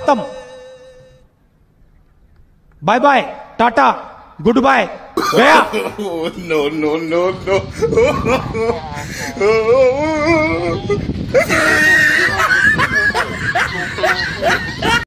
खत्म। Bye bye, tata, goodbye, गया। No, no, no, no.